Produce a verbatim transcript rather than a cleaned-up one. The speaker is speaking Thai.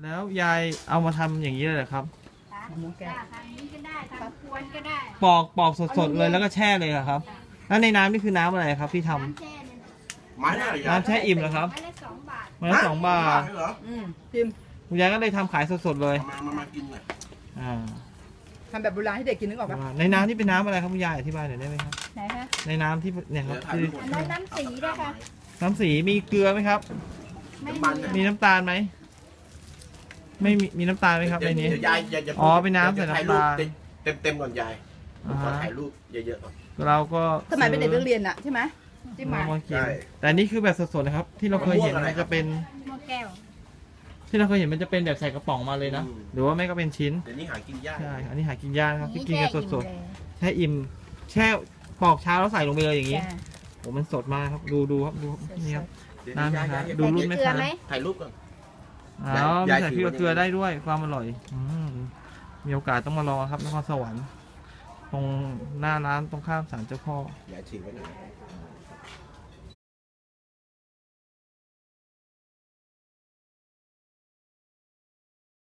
แล้วยายเอามาทำอย่างนี้เลยเหรอครับทำนี้ก็ได้ทำควนก็ได้ปอกปอกสดๆเลยแล้วก็แช่เลยเหรอครับแล้วในน้ำนี่คือน้ำอะไรครับที่ทำน้ำแช่เนี่ยน้ำแช่อิ่มเหรอครับไม้ละสองบาทไม้ละสองบาทอืมพิมคุณยายก็เลยทำขายสดๆเลยมามามากินเลยอ่าทำแบบโบราณให้เด็กกินนึกออกปะในน้ำที่เป็นน้ำอะไรครับคุณยายอธิบายหน่อยได้ไหมครับไหนคะในน้ำที่เนี่ยครับคืออันนั้นน้ำสีได้ค่ะน้ำสีมีเกลือไหมครับไม่มีน้ำตาลไหมไม่มีมีน้ำตาลไหมครับในนี้อ๋อเป็นน้ำใส่น้ำตาลเต็มเต็มก่อนยายขอถ่ายรูปเยอะๆก่อนเราก็สมัยเป็นเด็กเรียนอะใช่ไหมที่มาแต่นี่คือแบบสดๆนะครับที่เราเคยเห็นมันจะเป็นหม้อแก้วที่เราเคยเห็นมันจะเป็นแบบใส่กระป๋องมาเลยนะหรือว่าไม่ก็เป็นชิ้นเดี๋ยวนี้หากินยากใช่อันนี้หากินยากครับที่กินกันสดๆแช่อิ่มแช่ปอกเช้าแล้วใส่ลงไปเลยอย่างนี้โอ้มันสดมากครับดูดูครับดูนี่ครับน้ำนะคะดูรุ่นไหมคะถ่ายรูปก่อนอ๋อใส่พริกเกลือได้ด้วยความอร่อยมีโอกาสต้องมาลองครับนครสวรรค์ตรงหน้าร้านตรงข้ามศาลเจ้าพ่อยายฉีกไว้หน่อย